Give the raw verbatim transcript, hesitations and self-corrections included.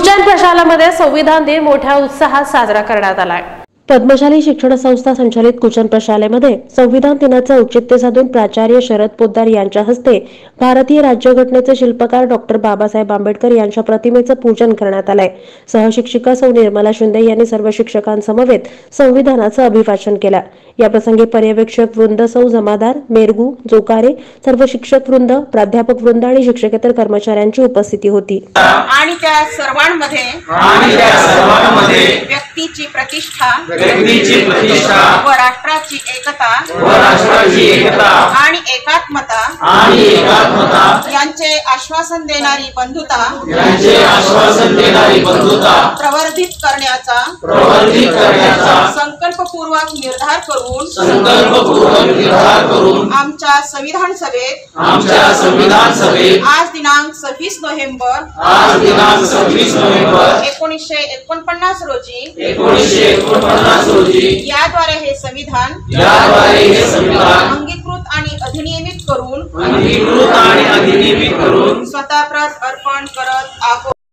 कुचन प्रशालेमध्ये संविधान दिन मोठ्या उत्साहात साजरा करण्यात आला। पद्मशाली शिक्षण संस्था संचालित कुचन प्रशालेमध्ये संविधान दिनाचे औचित्य साधून प्राचार्य शरद पोद्दार यांच्या हस्ते भारतीय राज्यघटनेचे शिल्पकार डॉक्टर बाबासाहेब आंबेडकर यांच्या प्रतिमेचे पूजन करण्यात आले। सहशिक्षिका सौ निर्मला शिंदे यांनी सर्व शिक्षकांसमवेत संविधानाचे अभिवाचन केले। या प्रसंगी पर्यवेक्षक वृंद सौ जमादार, मेरगू, जोकारे, सर्व शिक्षक वृंद, प्राध्यापक वृंद आणि शिक्षकेतर कर्मचाऱ्यांची उपस्थिती होती। आणि त्या सर्वांमध्ये आणि त्या सर्वांमध्ये व्यक्तीची प्रतिष्ठा व्यक्तीची प्रतिष्ठा व राष्ट्राची एकता व राष्ट्राची एकता आणि एकात्मता आणि एकात्मता यांचे आश्वासन देणारी बंधुता यांचे आश्वासन देणारी बंधुता प्रवर्धित करण्याचा प्रवर्धित करण्याचा संकल्पपूर्वक निर्धार करून संकल्पपूर्वक निर्धार करून आमच्या संविधान सभेत आमच्या संविधान सभेत आज दिनांक सव्वीस नोव्हेंबर आज दिनांक सव्वीस नोव्हेंबर एकोणीसशे एकोणपन्नास रोजी एकोणीसशे एकोणपन्नास रोजी याद्वारे हे संविधान याद्वारे हे संविधान अंगीकृत आणि अधिनियमित करून अंगीकृत आणि अधिनियमित करून स्वतःप्रत अर्पण करत आहोत।